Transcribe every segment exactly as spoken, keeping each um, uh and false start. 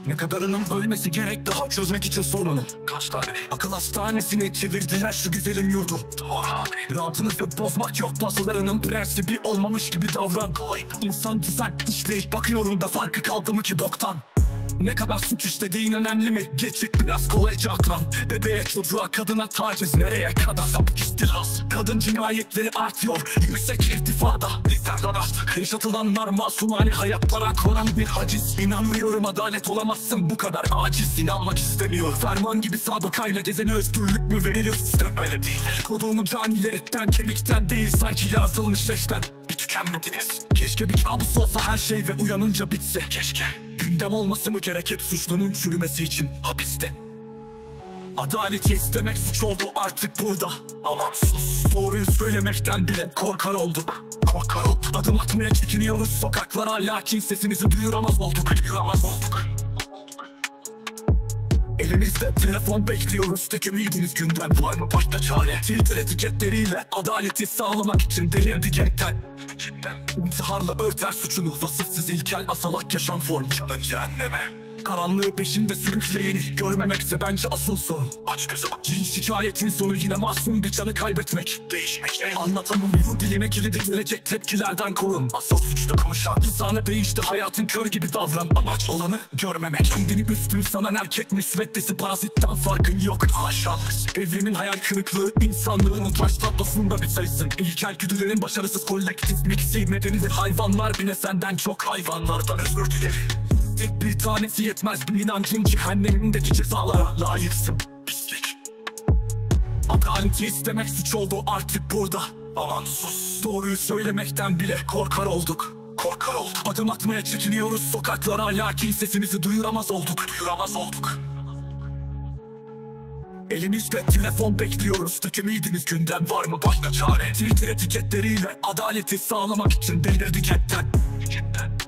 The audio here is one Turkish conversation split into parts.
Ne kadarının ölmesi gerek daha çözmek için sorunu? Kaç tane? Akıl hastanesini çevirdiler şu güzelim yurdu. Doğru abi. Rahatınızı bozmak yok, bazılarının prensibi olmamış gibi davran. İnsan düzen işleyip bakıyorum da farkı kaldı mı ki boktan? Ne kadar suç işlediğin önemli mi? Geçit biraz kolayca aklan. Bebeğe, çocuğa, kadına taciz nereye kadar? Sapık istilaz. Kadın cinayetleri artıyor yüksek irtifada. Liderler artık yaşatılanlar masumane hayatlara konan bir haciz. İnanmıyorum adalet olamazsın bu kadar aciz. İnanmak istemiyor ferman gibi sabıkayla gezene özgürlük mü verilir? Sistem öyle değil. Koduğumun canileri etten kemikten değil sanki yazılmış leşten. Bir tükenmediniz. Keşke bir kabus olsa her şey ve uyanınca bitse. Keşke gündem olması mı gerek hep suçlunun çürümesi için hapiste? Adaleti istemek suç oldu artık burada. Aman sus, doğruyu söylemekten bile korkar olduk. Korkar olduk. Adım atmaya çekiniyoruz sokaklara, lakin sesimizi duyuramaz olduk. Duyuramaz olduk. Elimizde telefon bekliyoruz, tek ümidimiz gündem. Var mı başka çare? Filtre etiketleriyle adaleti sağlamak için delirdik etten. İntiharla örter suçunu, vasıfsız ilkel asalak yaşam formu. Çalın cehenneme. Karanlığı peşinde sürükleyeni görmemekse bence asıl sorun. Aç gözü bak. Şikayetin sonu yine masum bir canı kaybetmek. Değişmek en anlatamam bu diline kilidi gelecek tepkilerden korun. Asıl suçlu konuşan insana değişti hayatın kör gibi davran. Amaç olanı görmemek. Kendini üstün sanan erkek müsveddesi parazitten farkın yok. Aşağı evrimin hayal kırıklığı insanlığının taş tablosunda bir sayısın. İlkel güdülerin başarısız kolektif miksi medenidir. Hayvanlar bile senden çok hayvanlardan özür dilerim. Tek bir tanesi yetmez bir inancın cehennemindeki cezalara layıksın. Pislik. Adaleti istemek suç oldu artık burada. Aman sus, doğruyu söylemekten bile korkar olduk. Korkar olduk. Adım atmaya çekiniyoruz sokaklara, lakin sesimizi duyuramaz olduk. Duyuramaz olduk. Elimizde telefon bekliyoruz, tek ümidimiz gündem. Var mı başka çare? Twitter etiketleriyle adaleti sağlamak için delirdik hepten. Hepten.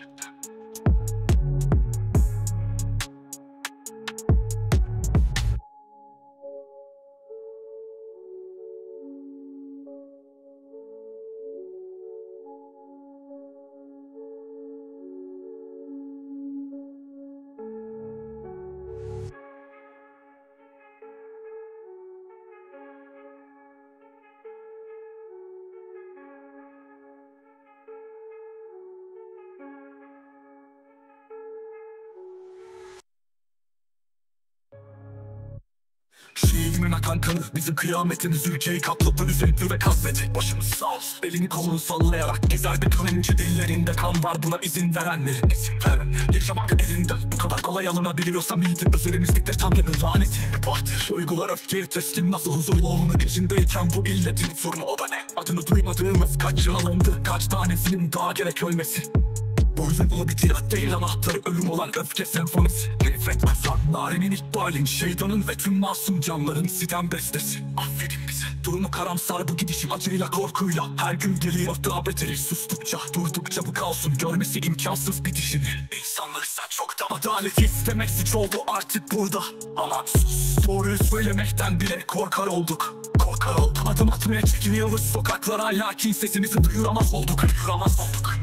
Şiirimin akan kanı bizim kıyametimiz ülkeyi kapladı, üzetti ve kazmedi. Başımız sağ olsun. Elini kolunu sallayarak gezer bir kanınca dillerinde kan var buna izin verenlerin. İzin verenler yaşamak elinden bu kadar kolay alınabiliyorsa milletin üzerimizlikte Tanrı'nın laneti. Bahtır uygular öfkeyi teslim nasıl huzurlu olunur içindeyken bu illetin sorunu o da ne? Adını duymadığımız kaç yıl alındı, kaç tanesinin daha gerek ölmesi. Bu yüzden bu bir tirat değil, anahtarı ölüm olan öfke senfonisi. Nefret azap, narenin ikbalin, şeytanın ve tüm masum canların sitem bestesi. Affedin bizi, durumu karamsar bu gidişim acıyla korkuyla. Her gün geliyor daha beteri, sustukça durdukça bu kaosun görmesi imkansız bitişini. İnsanları sen çoktan adalet istemek suç oldu artık burada. Aman sus, doğruyu söylemekten bile korkar olduk. Korkar olduk. Adım atmaya çekiniyoruz sokaklara, lakin sesimizi duyuramaz olduk. Duyuramaz olduk.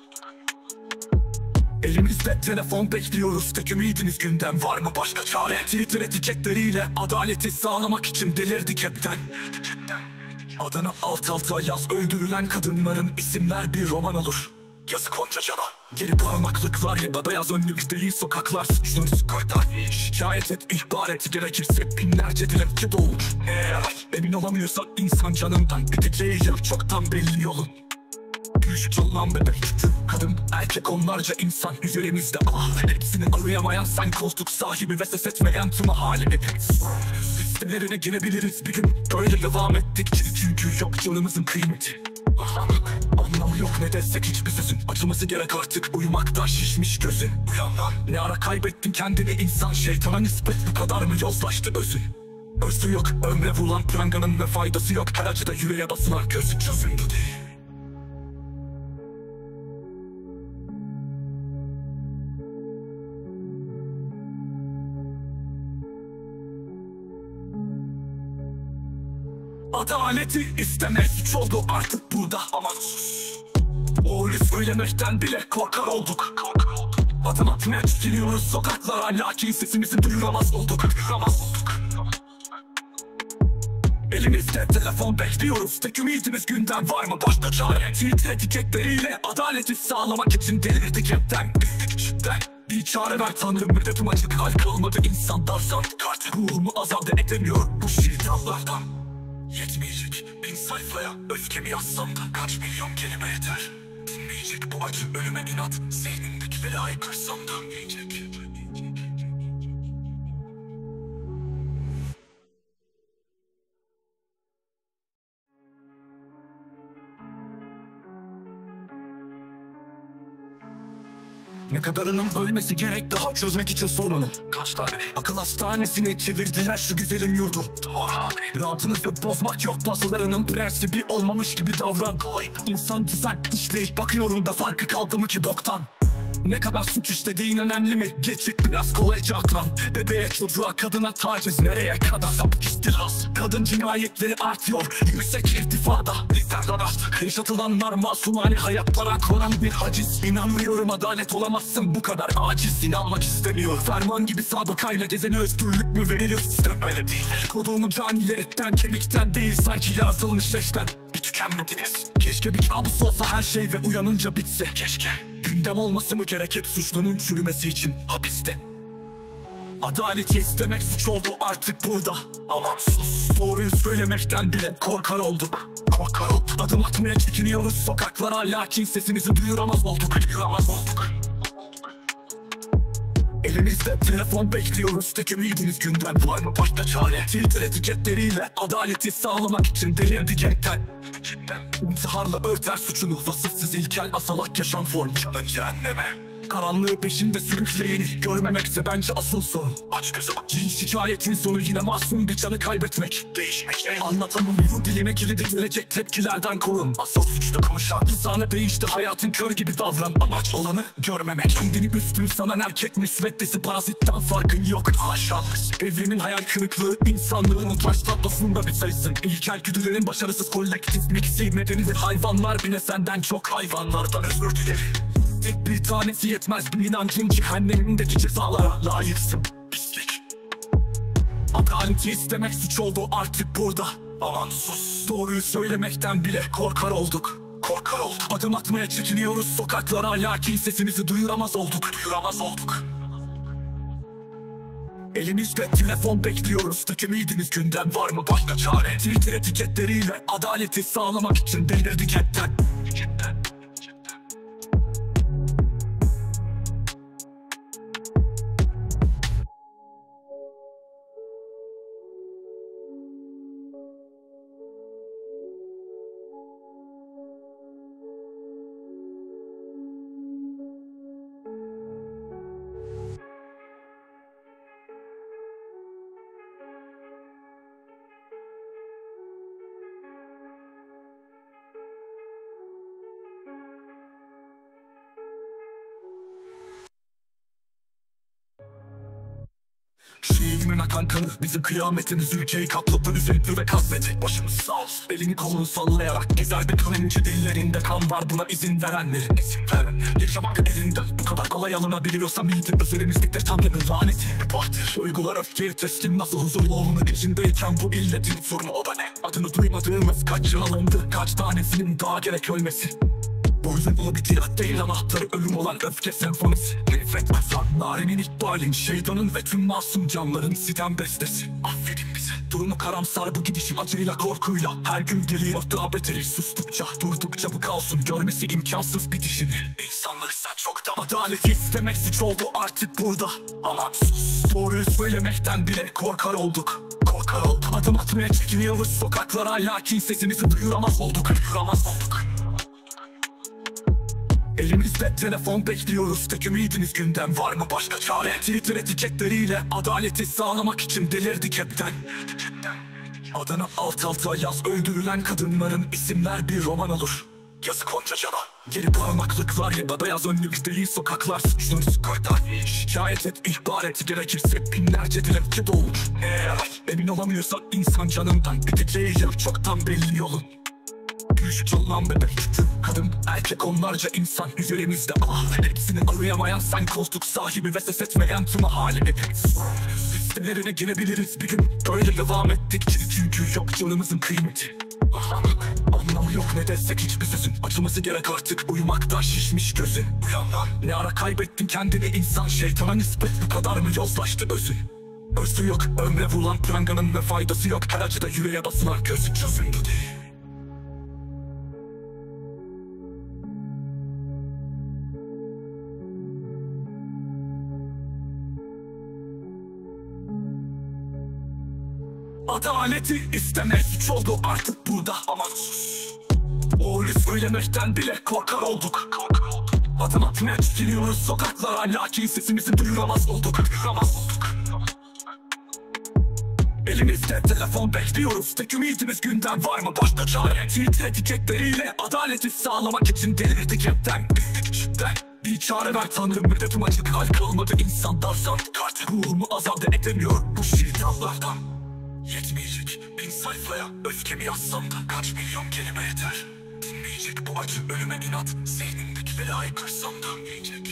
Elimizde telefon bekliyoruz, tek ümidimiz gündem. Var mı başka çare? Twitter etiketleriyle adaleti sağlamak için delirdik hepten. Adını alt alta yaz, öldürülen kadınların isimler bir roman olur. Yazık onca cana. Geri parmaklıklar ya da beyaz önlük değil sokaklar. Suçlusu koydan şikayet et, ihbar et, gerekirse binlerce dilekçe dolmuş. Eğer emin olamıyorsan insan canından biteceği yer çoktan belli yolun. Küçük olan bebek, kadın, erkek onlarca insan üzerimizde ah. Hepsini arayamayan sen koltuk sahibi ve ses etmeyen tüm halini. Listelerine girebiliriz bir gün böyle devam ettikçe, çünkü yok canımızın kıymeti. Anlamı yok ne desek hiçbir sözün, acıması gerek artık uyumaktan şişmiş gözün. Uyanlar ne ara kaybettin kendini, insan şeytana nispet bu kadar mı yozlaştı özün? Özü yok ömre vurulan pranganın ve faydası yok, her acıda yüreğe basılan gözün çözündü değil. Adaleti istemek suç oldu artık burada, aman sus. Doğruyu söylemekten bile korkar olduk. Korkar olduk. Adım atmaya çekiniyoruz sokaklara, lakin sesimizi duyuramaz olduk. Duyuramaz olduk. Elimizde telefon bekliyoruz, tek ümidimiz günden var mı başka çare? Twitter etiketleriyle adaleti sağlamak için delirdik hepten. Bizdik içimden bir çare ver tanrım, medetim açık hal kalmadı insandan sandık artık. Ruhumu azade edemiyor bu şiitanlardan. Yetmeyecek bin sayfaya öfkemi yazsam da kaç milyon kelime yeter. Dinmeyecek bu acı ölüme inat, zihnimdeki belayı kırsam da yiyecek. Ne kadarının ölmesi gerek daha çözmek için sorunu? Kaç tane? Akıl hastanesine çevirdiler şu güzelim yurdu. Rahatınızı bozmak yok, bazılarının prensibi olmamış gibi davran. İnsan düzen işleyip bakıyorum da farkı kaldı mı ki boktan? Ne kadar suç işlediğin önemli mi? Geçit biraz kolayca akran. Bebeğe, çocuğa, kadına taciz nereye kadar? Sapık istilaz. Kadın cinayetleri artıyor yüksek irtifada. Bizlerden artık yaşatılanlar masumane hayatlara konan bir haciz. İnanmıyorum adalet olamazsın bu kadar aciz. İnanmak istemiyor ferman gibi sabıkayla gezene özgürlük mü verilir? Sistem öyle değil. Koduğumun canileri etten kemikten değil, sanki yaratılmış leşten. Bir tükenmediniz. Keşke bir kabus olsa her şey ve uyanınca bitse. Keşke gündem olması mı gerek hep suçlunun çürümesi için hapiste? Adaleti istemek suç oldu artık burada. Aman sus, doğruyu söylemekten bile korkar olduk. Korkar olduk. Adım atmaya çekiniyoruz sokaklara, lakin sesimizi duyuramaz olduk. Duyuramaz olduk. Elimizde telefon bekliyoruz, tek ümidimiz günden var mı başka çare? Twitter etiketleriyle adaleti sağlamak için delirdik hepten. İntiharla örter suçunu, vasıfsız ilkel asalak yaşam formu. Canın cehenneme. Karanlığı peşinde sürükleyeni görmemekse bence asıl sorun. Aç gözü bak. Cin şikayetin sonu yine masum bir canı kaybetmek. Değişmek ne? Anlatamam bu diline kilidi gelecek tepkilerden korun. Asıl suçta konuşan insana değişti, hayatın kör gibi davran. Amaç olanı görmemek. Kendini üstün sanan erkek müsveddesi parazitten farkın yok. Haşa. Evrimin hayal kırıklığı insanlığın taş tablosunda bir sayısın. İlkel güdülerin başarısız kolektif miksi nedenidir. Hayvanlar bile senden çok, hayvanlardan özür dilerim. Tek bir tanesi yetmez, bir inancın cehennemindeki cezalara layıksın. Pislik. Adaleti istemek suç oldu artık burada. Aman sus, doğruyu söylemekten bile korkar olduk. Korkar olduk. Adım atmaya çekiniyoruz sokaklara, lakin sesimizi duyuramaz olduk. Duyuramaz olduk. Elimizde telefon bekliyoruz, tek ümidimiz günden var mı başka çare? Twitter etiketleriyle adaleti sağlamak için delirdik hepten. Hepten. Şiirimin akan kanı bizim kıyametimiz, ülkeyi kapladı, üzüldü ve kazmedi. Başımız sağ olsun. Elini kolunu sallayarak gezer bir kılınca, dillerinde kan var buna izin verenlerin. İzin verenler yaşamak elinde bu kadar kolay alınabiliyorsa milletin üzerimizde Tanrı'nın laneti. Bahtır uygular öfkeyi teslim, nasıl huzurlu olmak içindeyken bu illetin sorunu o da ne? Adını duymadığımız kaç yıl alındı, kaç tanesinin daha gerek ölmesi. Bu yüzden bu bir tirat değil, anahtarı ölüm olan öfke senfonisi. Nefret azap, narenin ikbalin, şeytanın ve tüm masum canların sitem bestesi. Affedin bizi, durumu karamsar bu gidişim, acıyla korkuyla. Her gün geliyor daha beteri, sustukça durdukça bu kaosun görmesi imkansız bitişini. İnsanları sen çoktan adalet istemek suç oldu artık burada. Aman sus, doğruyu söylemekten bile korkar olduk. Korkar olduk. Adım atmaya çekiniyoruz sokaklara, lakin sesimizi duyuramaz olduk. Duyuramaz olduk. Elimizde telefon bekliyoruz, tek ümidimiz günden var mı başka çare? Twitter etiketleriyle adaleti sağlamak için delirdik hepten. Adını alt alta yaz, öldürülen kadınların isimler bir roman olur. Yazık onca cana, geri parmaklıklar ya da beyaz önlük değil sokaklar. Suçlusu koydan şikayet et, ihbar et, gerekirse binlerce dilekçe dolmuş. Eğer emin olamıyorsan insan canından biteceği yer çoktan belli yolun. Küçük olan bebek, kadın, erkek onlarca insan üzerimizde. Ah, hepsini arayamayan sen, koltuk sahibi ve ses etmeyen tüm halimi. Listelerine girebiliriz bir gün, böyle devam ettikçe, çünkü yok canımızın kıymeti. Anlamı yok ne desek hiçbir sözün, acıması gerek artık, uyumaktan şişmiş gözün. Uyanlar, ne ara kaybettin kendini insan, şeytana nispet bu kadar mı yozlaştı özün? Özü yok, ömre vurulan pranganın ve faydası yok, her acıda yüreğe basılan gözün çözündü değil. Adaleti istemez suç oldu artık burada, ama sus. Oğlu söylemekten bile korkar olduk. Adım atmaya çekiliyoruz sokaklara, lakin sesimizi duyuramaz olduk. Duyuramaz olduk. Elimizde telefon bekliyoruz, tek ümidimiz günden var mı başka çare? Tilt etiketleriyle adaleti sağlamak için delirdik hepten, bittik cidden. Bir çare ver tanrım, müddetim acı kalp kalmadı insandan sandık artık. Ruhumu azade edemiyor bu şeytanlardan. Yetmeyecek bin sayfaya öfkemi yazsam da kaç milyon kelime yeter. Dinmeyecek bu acı ölüme inat, zihnimdeki belayı kırsam dönmeyecek.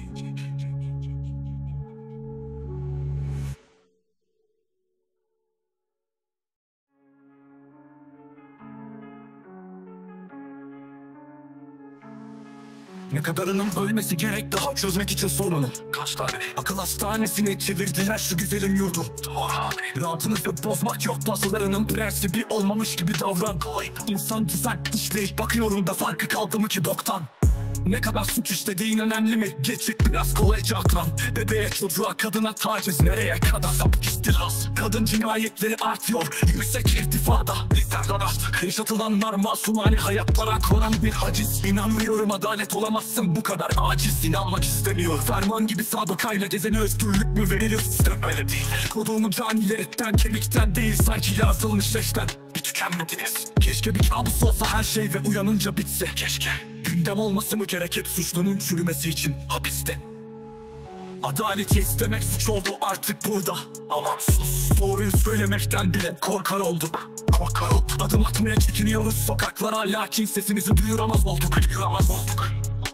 Ne kadarının ölmesi gerek daha çözmek için sorunu? Kaç tane? Akıl hastanesini çevirdiler şu güzelim yurdu. Rahatınızı bozmak yok, bazılarının prensibi olmamış gibi davran. İnsan düzen işleyip bakıyorum da farkı kaldı mı ki boktan? Ne kadar suç işlediğin önemli mi? Geçit biraz kolayca aklan. Bebeğe, çocuğa, kadına taciz nereye kadar? Sapık istilaz, kadın cinayetleri artıyor yüksek irtifada. Liderden artık yaşatılanlar masumane hayatlara konan bir haciz. İnanmıyorum adalet olamazsın bu kadar aciz. İnanmak istemiyor ferman gibi sabıkayla gezene özgürlük mü verilir? Sistem öyle değil. Koduğumun caniletten, kemikten değil sanki yaratılmış leşten. Bir tükenmediniz. Keşke bir kabus olsa her şey ve uyanınca bitse. Keşke gündem olması mı gerek hep suçlunun çürümesi için hapiste? Adaleti istemek suç oldu artık burada, aman sus. Doğruyu söylemekten bile korkar olduk. Korkar olduk. Adım atmaya çekiniyoruz sokaklara, lakin sesimizi duyuramaz olduk. Duyuramaz olduk.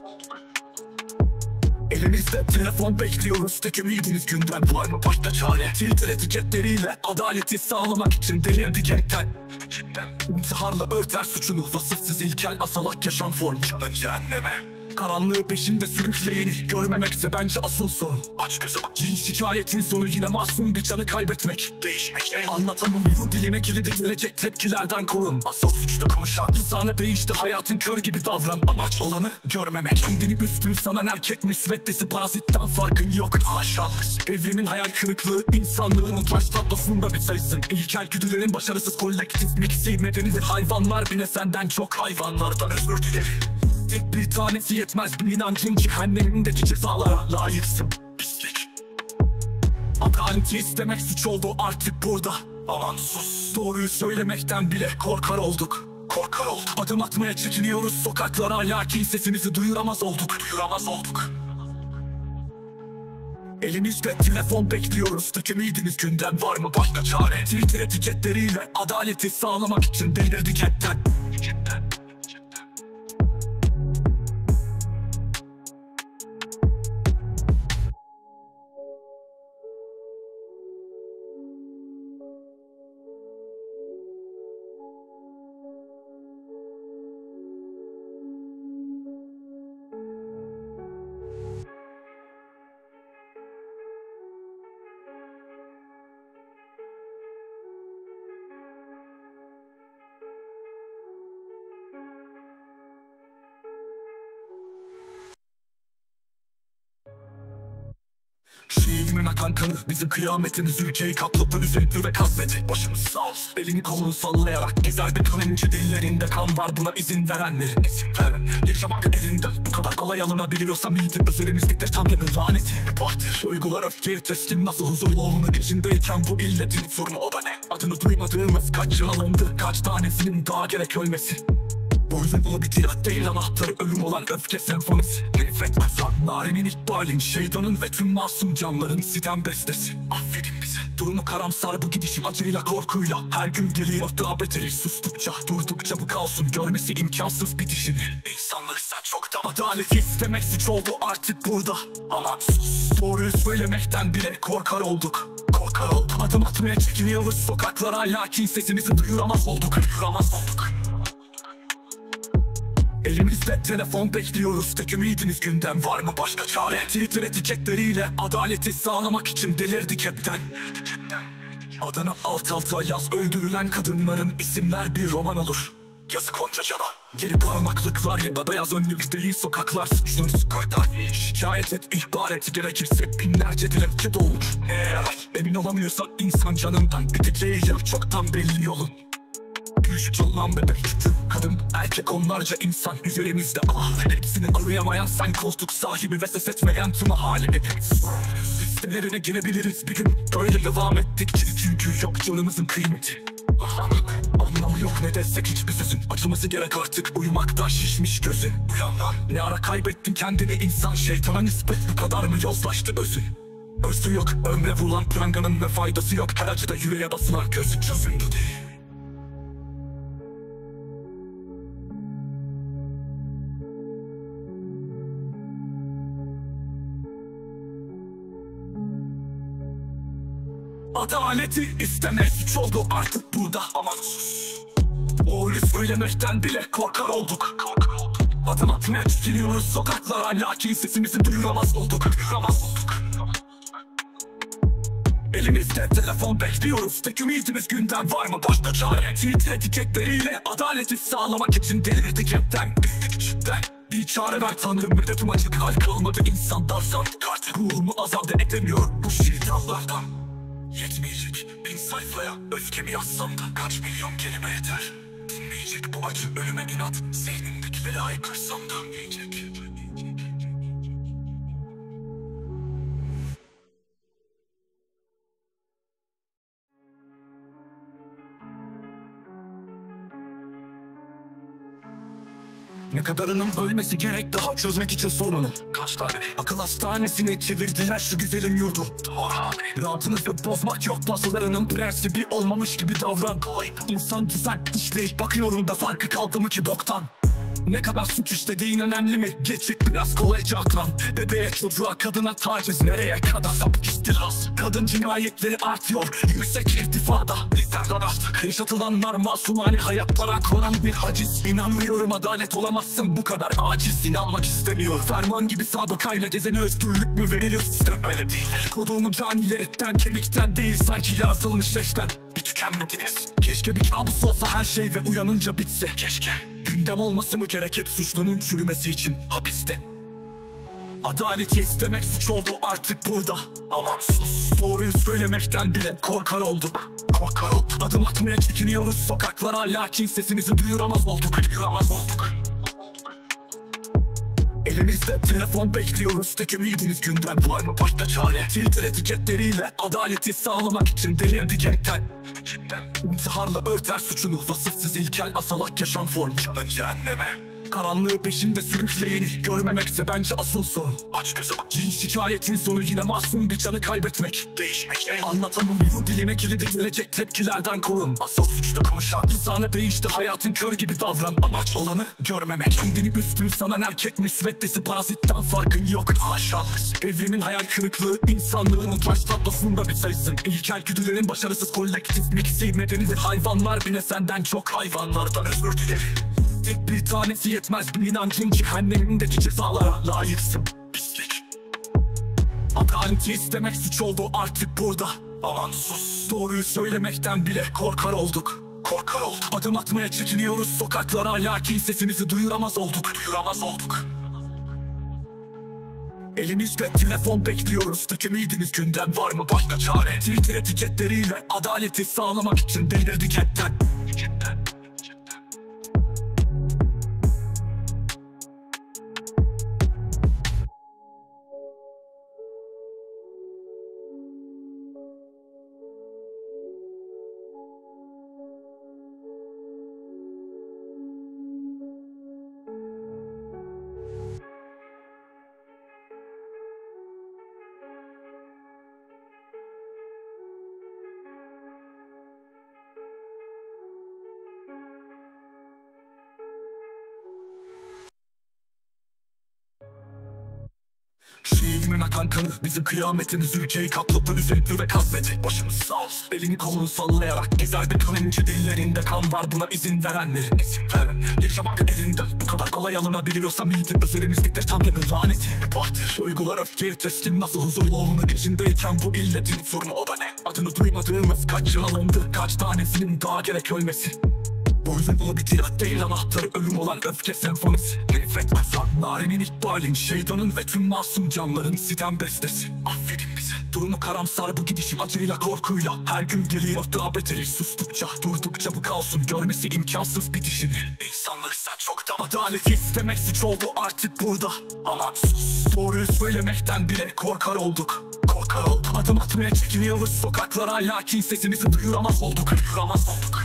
Elimizde telefon bekliyoruz, tek ümidimiz günden var mı başka çare? Filtre etiketleriyle adaleti sağlamak için delirdik hepten. İntiharla örter suçunu vasıfsız ilkel asalak yaşam formu. Canın cehenneme, karanlığı peşinde sürükleyeni görmemekse bence asıl sorun. Aç gözü, şikayetin sonu yine masum bir canı kaybetmek. Değişmek ne? Anlatamam bu diline kilidi gelecek tepkilerden korun. Asıl suçlu konuşan insana değişti, hayatın kör gibi davran. Amaç olanı görmemek, kendini üstün sanan erkek müsveddesi parazitten farkın yok. Haşa, evrimin hayal kırıklığı insanlığının taş tablosunda bir sayısın. İlkel güdülerin başarısız kolektif miksi medenidir. Hayvanlar bile senden çok, hayvanlardan özür dilerim. Tek bir tanesi yetmez, bir inancın cehennemindeki cezalara layıksın. Pislik. Adaleti istemek suç oldu artık burada, aman sus. Doğruyu söylemekten bile korkar olduk. Korkar olduk. Adım atmaya çekiniyoruz sokaklara, lakin sesimizi duyuramaz olduk. Duyuramaz olduk. Elimizde telefon bekliyoruz, tek ümidimiz günden var mı başka çare? Twitter etiketleriyle adaleti sağlamak için delirdik hepten. Hepten. Şiirimin akan kanı bizim kıyametimiz, ülkeyi kapladı üzüntü ve kasveti. Başımız sağ olsun, elini kolunu sallayarak gezer bir kanınca dillerinde kan var, buna izin verenlerin izin veren. Yaşamak elinde bu kadar kolay alınabiliyorsa milletin üzerimizlikte Tanrı'nın laneti vardır. Uygular öfkeyi teslim nasıl huzurlu olunur içindeyken, bu illetin sorunu o da ne? Adını duymadığımız kaç yıl alındı, kaç tanesinin daha gerek ölmesi. Bu yüzden bu bir tirat değil, anahtarı ölüm olan öfke senfonisi. Nefret azap, naremin ikbalin, şeytanın ve tüm masum canların sitem bestesi. Affedin bizi, durumu karamsar bu gidişim acıyla korkuyla. Her gün geliyor daha beteri, sustukça durdukça bu kaosun görmesi imkansız bitişini. İnsanları Sen çoktan adalet istemek suç oldu artık burada. Ama doğruyu söylemekten bile korkar olduk. Korkar olduk. Adım atmaya çekiniyoruz sokaklara, lakin sesimizi duyuramaz olduk. Duyuramaz olduk. Elimizde telefon bekliyoruz, tek ümidimiz gündem. Var mı başka çare? Twitter etiketleriyle adaleti sağlamak için delirdik hepten. Adana alt alta yaz, öldürülen kadınların isimler bir roman olur. Yazık onca cana. Geri parmaklıklar ya da beyaz önlük değil sokaklar. Suçlusu koydan şikayet et, ihbar et, gerekirse binlerce dilekçe dolmuş. Eğer emin olamıyorsan insan canından biteceği yer çoktan belli yolun. Küçük olan bebek, kadın, erkek, onlarca insan üzerimizde. Ah, hepsini arayamayan sen, koltuk sahibi ve ses etmeyen tüm halini. Listelerine girebiliriz bir gün, böyle devam ettikçe. Çünkü yok canımızın kıymeti. Anlamı yok ne desek hiçbir sözün. Açılması gerek artık, uyumaktan şişmiş gözün. Uyanlar, ne ara kaybettin kendini insan, şeytana nispet bu kadar mı yozlaştı özün? Özü yok, ömre vurulan pranganın ve faydası yok. Her acıda yüreğe basılan gözün çözündü değil. Adaleti istemek suç oldu artık burada. Ama doğruyu söylemekten bile korkar olduk. Korkar olduk. Adım atmaya çekiniyoruz sokaklara, lakin sesimizi duyuramaz olduk. Duyuramaz olduk. Elimizde telefon bekliyoruz, tek ümidimiz gündem. Var mı başka çare? Twitter etiketleriyle adaleti sağlamak için delirdik hepten. Bittik içimden. Bir çare ver tanrım, medetim açık, hal kalmadı insandan. Sandık artık ruhumu azaldı edemiyor bu şeytanlardan. Yetmeyecek bin sayfaya öfkemi yazsam da kaç milyon kelime yeter. Dinmeyecek bu acı ölüme inat, zihnimdeki belayı kırsam da dönmeyecek. Ne kadarının ölmesi gerek daha çözmek için sorunu. Kaç tane akıl hastanesine çevirdiler şu güzelim yurdu. Rahatınızı bozmak yok, bazılarının prensibi olmamış gibi davran. İnsan güzel işleyip bakıyorum da farkı kaldı mı ki boktan? Ne kadar suç işlediğin önemli mi? Geçip biraz kolayca akran. Bebeğe, çocuğa, kadına taciz nereye kadar? Sapık istiraz. Kadın cinayetleri artıyor yüksek irtifada. Bizlerden artık yaşatılanlar masumane hayatlara konan bir haciz. İnanmıyorum adalet olamazsın bu kadar aciz. İnanmak istemiyor. Ferman gibi sabıkayla gezene özgürlük mü verilir? Sistem öyle değil. Koduğumun canileri etten kemikten değil, sanki yaratılmış leşten. Bir tükenmediniz. Keşke bir kabus olsa her şey ve uyanınca bitse. Keşke gündem olması mı gerek hep suçlunun çürümesi için hapiste? Adaleti istemek suç oldu artık burada. Ama sus, doğruyu söylemekten bile korkar olduk. Korkar olduk. Adım atmaya çekiniyoruz sokaklara, lakin sesimizi duyuramaz olduk. Duyuramaz olduk. Elimizde telefon bekliyoruz, tek ümidimiz gündem. Var mı başka çare? Twitter etiketleriyle adaleti sağlamak için delirdik hepten. İntiharla örter suçunu, vasıfsız ilkel asalak yaşam formu. Canın cehenneme. Karanlığı peşinde sürükleyeni görmemekse bence asıl sorun. Aç gözü bak. Cin şikayetin sonu yine masum bir canı kaybetmek. Değişmek ne? Anlatamam bu dilime kilidi gelecek tepkilerden korun. Asıl suçta konuşan insana değişti, hayatın kör gibi davran. Amaç olanı görmemek. Kendini üstün sanan erkek müsveddesi parazitten farkın yok. Haşa. Evrimin hayal kırıklığı insanlığın utanç tablosunda bir sayısın. İlkel güdülerin başarısız kolektif miksi medenidir. Hayvanlar bile senden çok, hayvanlardan özür dilerim. Tek bir tanesi yetmez, bir inancın cehennemindeki cezalara layıksın. Pislik. Adaleti istemek suç oldu artık burada. Aman sus, doğruyu söylemekten bile korkar olduk. Korkar olduk. Adım atmaya çekiniyoruz sokaklara, lakin sesimizi duyuramaz olduk. Duyuramaz olduk. Elimizde telefon bekliyoruz, tek ümidimiz gündem. Var mı başka çare? Twitter etiketleriyle adaleti sağlamak için delirdik hepten. Hepten. Şiirimin akan kanı bizim kıyametimiz ülkeyi kapladı, üzetti ve kazmedi. Başımız sağ olsun. Elini kolunu sallayarak gezer bir kılınca dillerinde kan var, buna izin verenlerin izin veren. Yaşamak elinde bu kadar kolay alınabiliyorsa milletin üzerimizde Tanrı'nın laneti bahtır. Uygular öfkeyi teslim, nasıl huzurlu olmak içindeyken bu illetin sorunu o da ne? Adını duymadığımız kaç yıl alındı, kaç tanesinin daha gerek ölmesi. Bu yüzden bu bir tirat değil, anahtarı ölüm olan öfke senfonisi. Nefret, azap, narenin ikbalin, şeytanın ve tüm masum canların sitem bestesi. Affedin bizi. Durumu karamsar bu gidişim, acıyla korkuyla. Her gün geliyor daha beteri, sustukça durdukça bu kaosun görmesi imkansız bitişini. İnsanları sen çoktan adalet istemek suç oldu artık burada. Aman sus, doğruyu söylemekten bile korkar olduk. Korkar olduk, adım atmaya çekiniyoruz sokaklara, lakin sesimizi duyuramaz olduk. Duyuramaz olduk.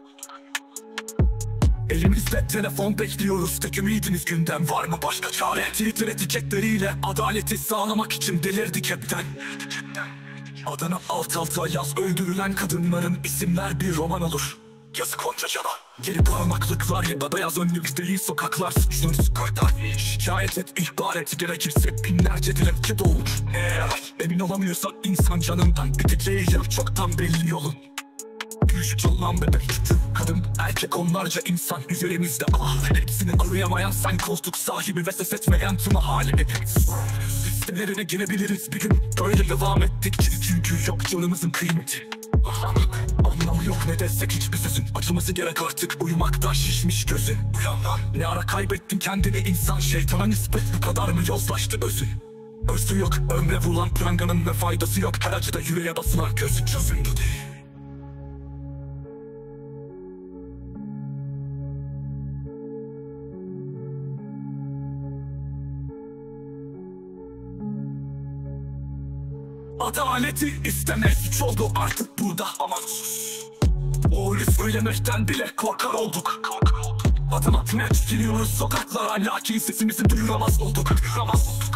Elimizde telefon bekliyoruz, tek ümidimiz gündem, var mı başka çare? Twitter etiketleriyle adaleti sağlamak için delirdik hepten. Adana alt alta yaz, öldürülen kadınların isimler bir roman olur. Yazık onca cana, geri parmaklıklar ya da beyaz önlük değil sokaklar, suçluğun sokaklar. Şikayet et, ihbar et, gerekirse binlerce dilekçe dolur. Eğer emin olamıyorsan insan canından, biteceği yer çoktan belli yolun. Küçük olan bebek, kadın, erkek, onlarca insan üzerimizde. Ah, hepsini arayamayan sen, koltuk sahibi ve ses etmeyen tüm ahalini. Listelerine girebiliriz bir gün, böyle devam ettikçe, çünkü yok canımızın kıymeti. Anlamı yok ne desek hiçbir sözün, acıması gerek artık, uyumaktan şişmiş gözün. Uyanlar, ne ara kaybettin kendini insan, şeytana nispet bu kadar mı yozlaştı özün? Özü yok, ömre vurulan pranganın ne faydası yok, her acıda yüreğe basılan gözün çözündü değil. Adaleti istemek suç oldu artık burada, aman sus. Doğruyu söylemekten bile korkar olduk. Korkar olduk. Adım atmaya çıkıyoruz sokaklara, lakin sesimizi duyuramaz olduk. Duyuramaz olduk.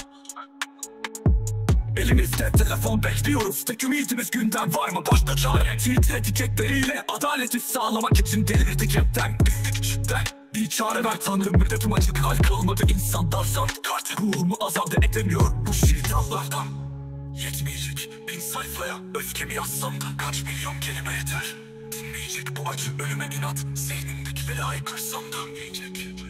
Elimizde telefon bekliyoruz, tek ümidimiz gündem, var mı başka çare? Twitter etiketleriyle adaleti sağlamak için delirdik hepten, bittik cidden. Bir çare ver Tanrım, müddetim acık hal kalmadı, insan darsandık artık, ruhumu azade edemiyor bu şeytanlardan. Yetmeyecek bin sayfaya öfkemi yazsam da kaç milyon kelime yeter. Dinmeyecek bu acı ölüme inat, zihnimdeki belayı kırsam dönmeyecek.